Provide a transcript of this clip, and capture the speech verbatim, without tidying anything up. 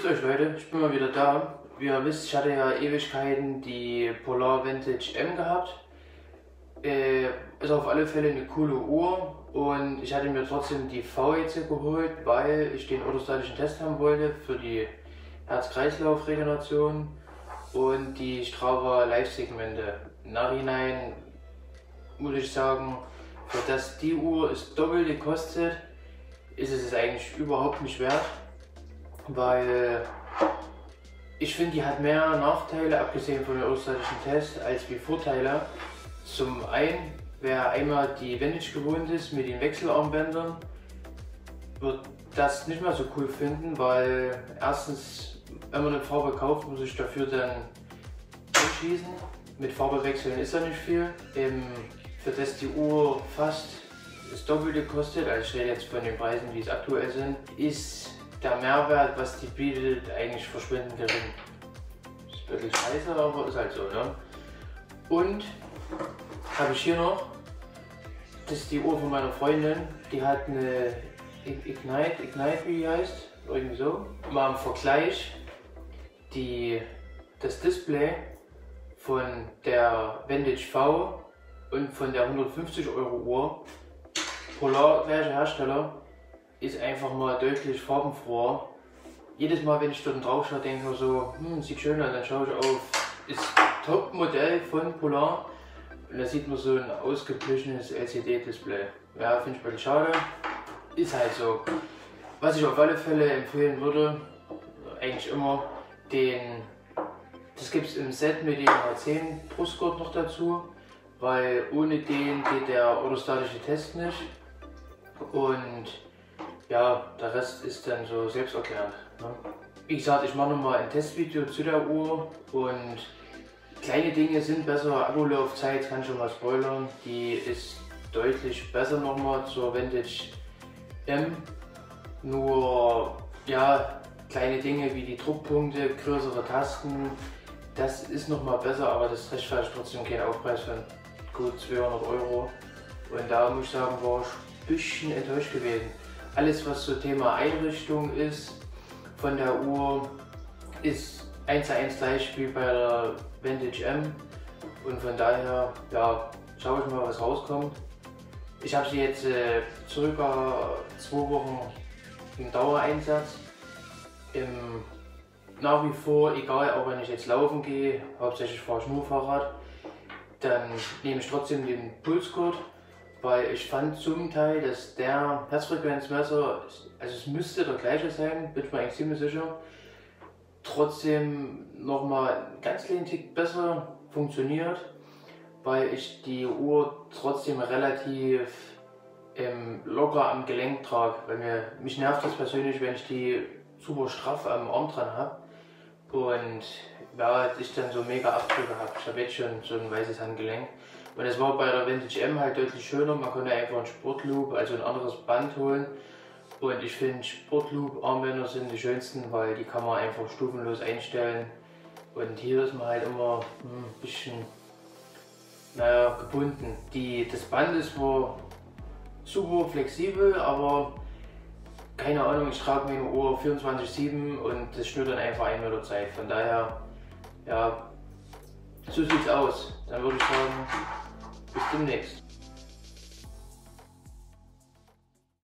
euch Leute, ich bin mal wieder da. Wie ihr wisst, ich hatte ja Ewigkeiten die Polar Vintage M gehabt. Äh, ist auf alle Fälle eine coole Uhr und ich hatte mir trotzdem die V jetzt geholt, weil ich den orthostatischen Test haben wollte für die Herz-Kreislauf-Regeneration und die Strava Live-Segmente. Im Nachhinein muss ich sagen, für das die Uhr es doppelt kostet, ist es es eigentlich überhaupt nicht wert, weil ich finde, die hat mehr Nachteile, abgesehen von dem orthostatischen Test, als wie Vorteile. Zum einen, wer einmal die Vintage gewohnt ist mit den Wechselarmbändern, wird das nicht mehr so cool finden, weil erstens, wenn man eine Farbe kauft, muss ich dafür dann einschießen. Mit Farbe wechseln ist da nicht viel. Im, für das die Uhr fast das Doppelte kostet, also ich rede jetzt von den Preisen, wie es aktuell sind, ist der Mehrwert, was die bietet, eigentlich verschwindend gering. Ist wirklich scheiße, aber ist halt so, ne? Und habe ich hier noch, das ist die Uhr von meiner Freundin, die hat eine Ignite, Ignite wie die heißt, irgendwie so. Mal im Vergleich, die, das Display von der Vintage V und von der hundertfünfzig Euro Uhr, Polar gleicher Hersteller, ist einfach mal deutlich farbenfroher. Jedes Mal, wenn ich dort drauf schaue, denke ich mir so, hm, sieht schön aus, dann schaue ich auf, ist Top-Modell von Polar und da sieht man so ein ausgeglichenes L C D-Display. Ja, finde ich ein bisschen schade, ist halt so. Was ich auf alle Fälle empfehlen würde, eigentlich immer, den, das gibt es im Set mit dem H zehn Brustgurt noch dazu, weil ohne den geht der orthostatische Test nicht. Und ja, der Rest ist dann so selbsterklärend. Ne? Wie gesagt, ich mache nochmal ein Testvideo zu der Uhr und kleine Dinge sind besser. Akkulaufzeit kann ich schon mal spoilern, die ist deutlich besser nochmal zur Vintage M. Nur ja, kleine Dinge wie die Druckpunkte, größere Tasten, das ist nochmal besser, aber das rechtfertigt trotzdem keinen Aufpreis von gut zweihundert Euro. Und da muss ich sagen, war ich ein bisschen enttäuscht gewesen. Alles, was so Thema Einrichtung ist von der Uhr, ist eins zu eins gleich wie bei der Vintage M. Und von daher, ja, schaue ich mal, was rauskommt. Ich habe sie jetzt äh, circa zwei Wochen im Dauereinsatz. Im, nach wie vor, egal, auch wenn ich jetzt laufen gehe, hauptsächlich fahre ich nur Fahrrad, dann nehme ich trotzdem den Pulsgurt. Weil ich fand zum Teil, dass der Herzfrequenzmesser, also es müsste der gleiche sein, bin ich mir eigentlich ziemlich sicher, trotzdem nochmal einen ganz kleinen Tick besser funktioniert, weil ich die Uhr trotzdem relativ ähm, locker am Gelenk trage, weil mir, mich nervt das persönlich, wenn ich die super straff am Arm dran habe und ja, ich dann so mega Abdrücke habe. Ich habe jetzt schon so ein weißes Handgelenk. Und es war bei der Vintage M halt deutlich schöner, man konnte einfach einen Sportloop, also ein anderes Band holen. Und ich finde Sportloop Armbänder sind die schönsten, weil die kann man einfach stufenlos einstellen. Und hier ist man halt immer ein bisschen, naja, gebunden. Die, das Band ist zwar super flexibel, aber keine Ahnung, ich trage meine Uhr vierundzwanzig sieben und das schnürt dann einfach ein mit der Zeit. Von daher, ja, so sieht's aus. Dann würde ich sagen, bis demnächst.